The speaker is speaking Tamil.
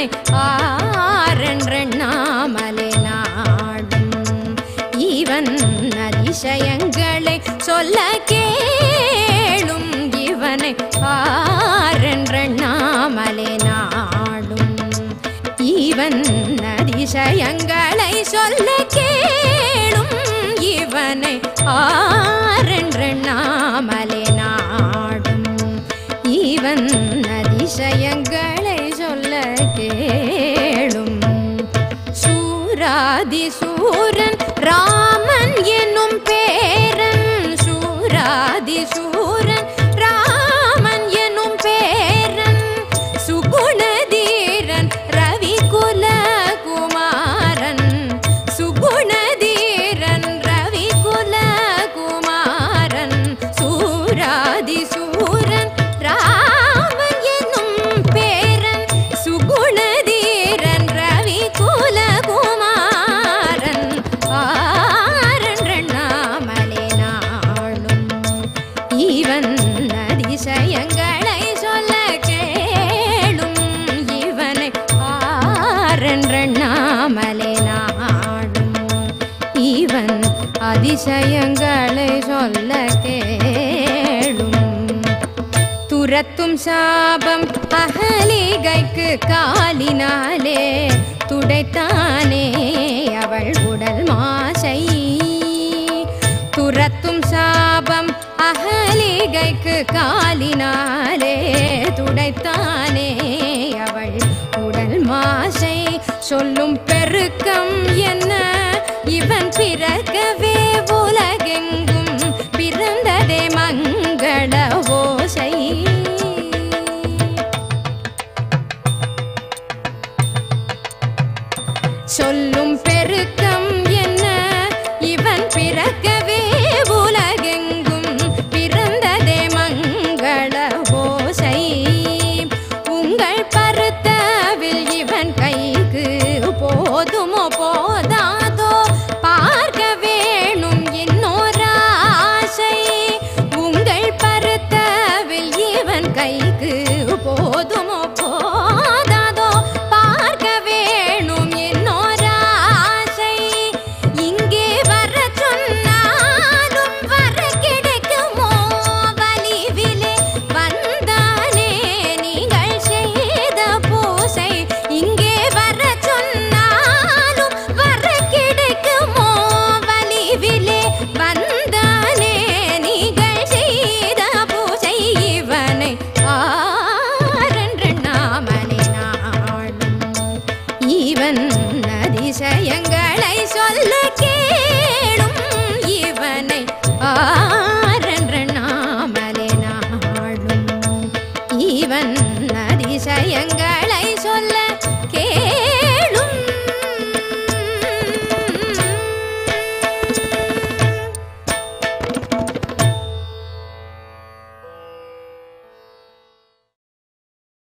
இவனை ஆரென்றெண்ணாமலே நாடும் இவன் அதிசயங்களை சொல்ல கேளும் இவனை ஆரென்றெண்ணாமலே நாடும் இவன் அதிசயங்களை சொல்ல கேளும் இவனை ஆரென்றெண்ணாமலே நாடும் இவன் அதிசயங்களை சொல்ல கேளும் சூராதி சூரன் ராமன் என்னும் பேரன் சூராதி சூரன் ராமன் என்னும் பேரன் சுகுணதீரன் ரவி குல குமாரன் சுகுணதீரன் ரவி குல குமாரன் சூராதி சூரன் ராமன் என்னும் பேரன் சுகுணதீரன் ரவி குல குமாரன் ஆரென்றெண்ணாமலே நாடும் இவன் அதிசயங்களை சொல்ல கேளும் இவனை ஆரென்றெண்ணாமலே நாடும் இவன் அதிசயங்களை சொல்ல கேளும் துரத்தும் சாபம் அகலிகைக்கு காலினாலே துடைத்தானே அவள் உடல் மாசை துரத்தும் சாபம் அகலிகைக்கு காலினாலே துடைத்தானே அவள் உடல் மாசை சொல்லும் பெருக்கம் என்ன இவன் பிறக்கவே உலகெங்கும் பிறந்ததே மங்கள ஓசை சொல்லும் பெருக்கம்